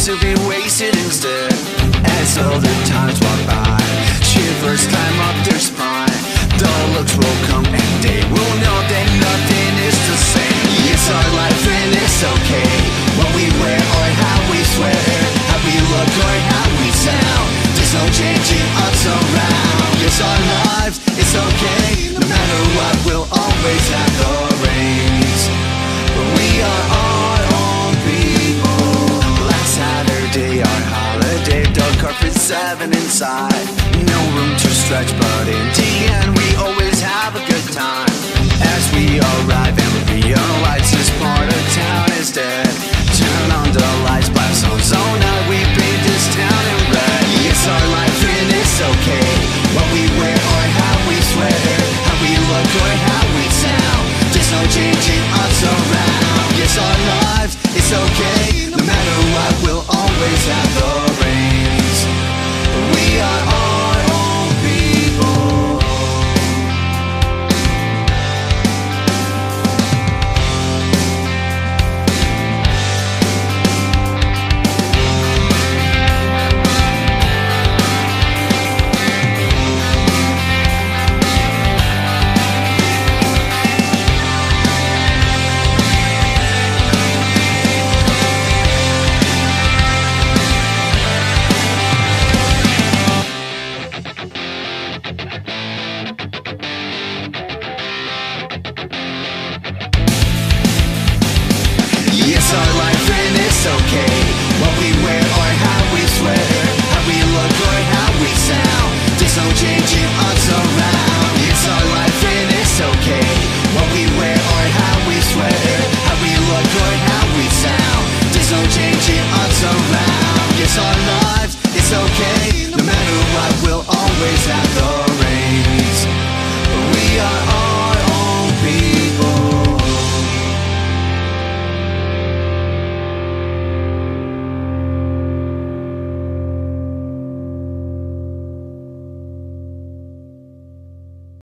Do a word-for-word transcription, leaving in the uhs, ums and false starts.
to be wasted instead. As other times walk by, shivers climb up their spine. Dull looks will come and they will know that nothing is the same. It's our life and it's okay, what we wear or how we swear, how we look or how we sound. There's no changing us around. It's our lives, it's okay, no matter what, we'll always have the reins. But we are our own people. Last Saturday, our holiday, dog carpet seven inside. No room to stretch, but in the end, we always have a good time. As we arrive and realize this part of town is dead, turn on the lights, blast on zone out, we paint this town in red. It's our life and it's okay, what we wear or how we swear, how we look or how we sound. There's no changing us around. It's our lives, it's okay, no matter what, we'll always have the reins. We are our own people. It's our life and it's okay,